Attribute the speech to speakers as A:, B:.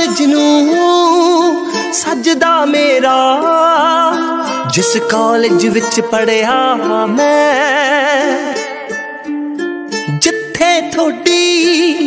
A: college ਨੂੰ ਸਜਦਾ ਮੇਰਾ, ਜਿਸ ਕਾਲਜ ਵਿੱਚ ਪੜਿਆ ਮੈਂ, ਜਿੱਥੇ ਥੋੜੀ